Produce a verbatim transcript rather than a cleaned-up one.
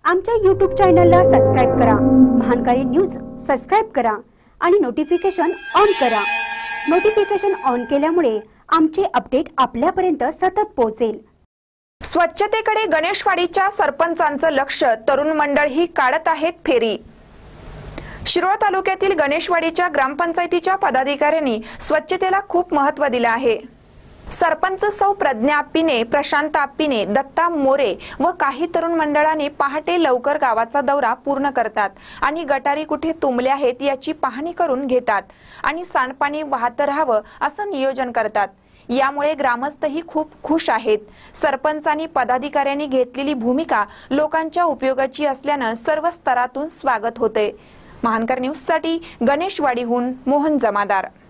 आमच्या यूट्यूब चॅनलला सबस्क्राइब करा, महानकारी न्यूज सबस्क्राइब करा आणि नोटिफिकेशन ऑन करा। नोटिफिकेशन ऑन केल्यामुळे आमचे अपडेट आपल्यापर्यंत सतत पोहोचेल। स्वच्छतेकडे गणेशवाडीच्या सरपंचांचं लक्ष, तरुण मंडळ ही काढत आहेत फेरी। शिरोळ तालुक्यातील गणेशवाडीच्या ग्रामपंचायतीच्या पदाधिकाऱ्यांनी स्वच्छतेला खूप महत्त्व दिले आहे। सरपंच सौ प्रज्ञा आप्पीने, प्रशांत आप्पीने, दत्ता मोरे व काही तरुण मंडळांनी पहाटे लवकर गावाचा दौरा पूर्ण करतात आणि गटारी कुठे तुंबले आहेत याची पाहणी करून घेतात आणि सांडपाणी वाहत राहावं असं नियोजन करतात। यामुळे ग्रामस्थही खूप खुश आहेत। सरपंचांनी पदाधिकाऱ्यांनी घेतलेली भूमिका लोकांच्या उपयोगाची असल्यानं सर्व स्तरातून स्वागत होते। महानकर न्यूज साठी गणेशवाडीहून मोहन जमादार।